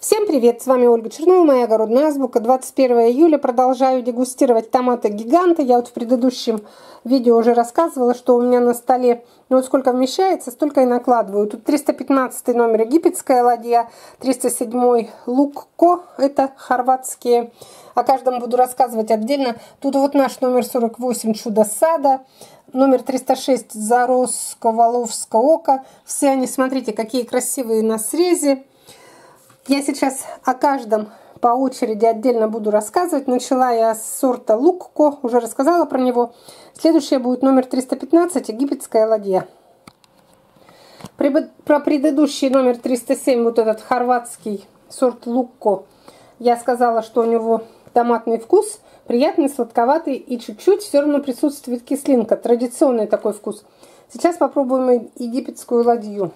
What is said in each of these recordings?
Всем привет! С вами Ольга Чернова, моя огородная азбука. 21 июля продолжаю дегустировать томаты гиганты. Я вот в предыдущем видео уже рассказывала, что у меня на столе, ну вот сколько вмещается, столько и накладываю. Тут 315 номер египетская ладья, 307 лукко, это хорватские. О каждом буду рассказывать отдельно. Тут вот наш номер 48 чудо сада, номер 306 зарос коваловское око. Все они, смотрите, какие красивые на срезе. Я сейчас о каждом по очереди отдельно буду рассказывать. Начала я с сорта Лукко, уже рассказала про него. Следующее будет номер 315, египетская ладья. Про предыдущий номер 307, вот этот хорватский сорт Лукко, я сказала, что у него томатный вкус, приятный, сладковатый и чуть-чуть все равно присутствует кислинка. Традиционный такой вкус. Сейчас попробуем египетскую ладью.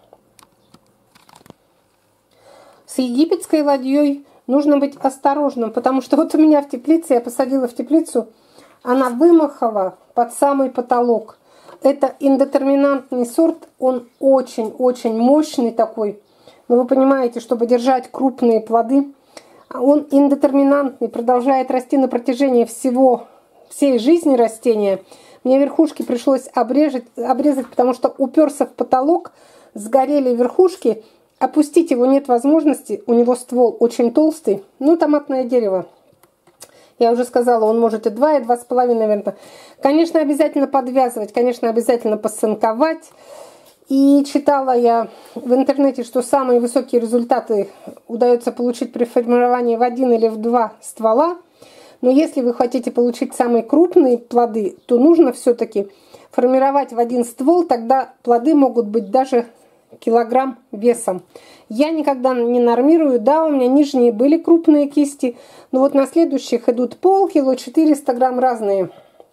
С египетской ладьей нужно быть осторожным, потому что вот у меня в теплице, я посадила в теплицу, она вымахала под самый потолок. Это индетерминантный сорт, он очень-очень мощный такой. Но вы понимаете, чтобы держать крупные плоды, он индетерминантный, продолжает расти на протяжении всей жизни растения. Мне верхушки пришлось обрезать, потому что уперся в потолок, сгорели верхушки. Опустить его нет возможности, у него ствол очень толстый, ну томатное дерево. Я уже сказала, он может и 2, и 2,5, наверное. Конечно, обязательно подвязывать, конечно, обязательно посынковать. И читала я в интернете, что самые высокие результаты удается получить при формировании в 1 или в 2 ствола. Но если вы хотите получить самые крупные плоды, то нужно все-таки формировать в 1 ствол, тогда плоды могут быть даже килограмм весом. Я никогда не нормирую. Да, у меня нижние были крупные кисти, но вот на следующих идут полкило, 400 грамм разные.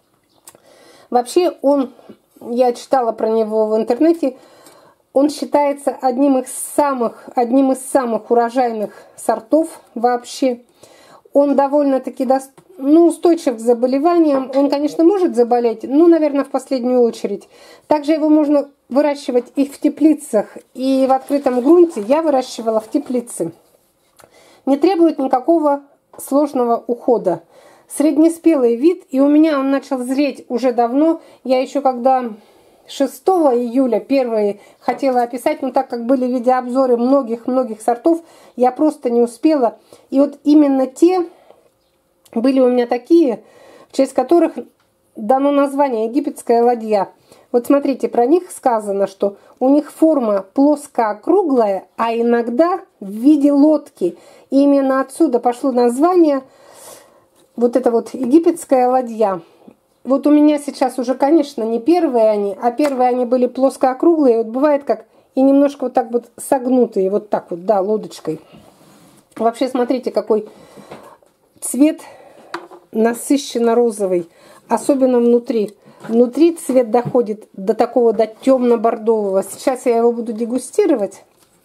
Вообще я читала про него в интернете, он считается одним из самых урожайных сортов вообще. Он довольно-таки устойчив к заболеваниям. Он, конечно, может заболеть, но, наверное, в последнюю очередь. Также его можно выращивать и в теплицах, и в открытом грунте. Я выращивала в теплице. Не требует никакого сложного ухода. Среднеспелый вид, и у меня он начал зреть уже давно. Я еще когда 6 июля первые хотела описать, но так как были видеообзоры многих сортов, я просто не успела. И вот именно те были у меня такие, в честь которых дано название египетская ладья. Вот смотрите, про них сказано, что у них форма плоско-округлая, а иногда в виде лодки. И именно отсюда пошло название, вот это вот египетская ладья. Вот у меня сейчас уже, конечно, не первые они, а первые они были плоско-округлые. Вот бывает как и немножко вот так вот согнутые, вот так вот, да, лодочкой. Вообще, смотрите, какой цвет насыщенно розовый, особенно внутри. Внутри цвет доходит до такого, до темно-бордового. Сейчас я его буду дегустировать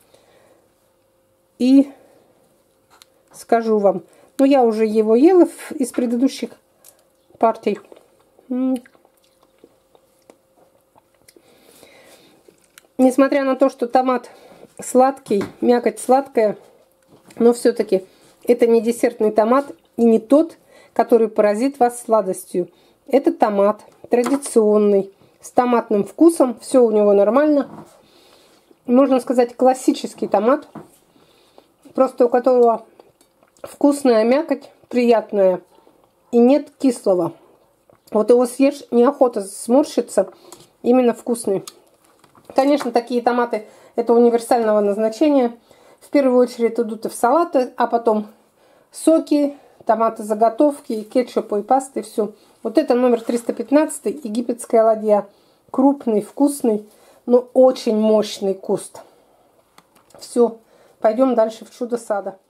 и скажу вам. Ну, я уже его ела из предыдущих партий. Несмотря на то, что томат сладкий, мякоть сладкая, но все-таки это не десертный томат и не тот, который поразит вас сладостью. Это томат традиционный, с томатным вкусом, все у него нормально. Можно сказать, классический томат, просто у которого вкусная мякоть, приятная, и нет кислого. Вот его съешь, неохота сморщиться, именно вкусный. Конечно, такие томаты это универсального назначения. В первую очередь идут и в салаты, а потом соки, томаты заготовки, кетчуп и пасты, все. Вот это номер 315, египетская ладья. Крупный, вкусный, но очень мощный куст. Все, пойдем дальше в чудо сада.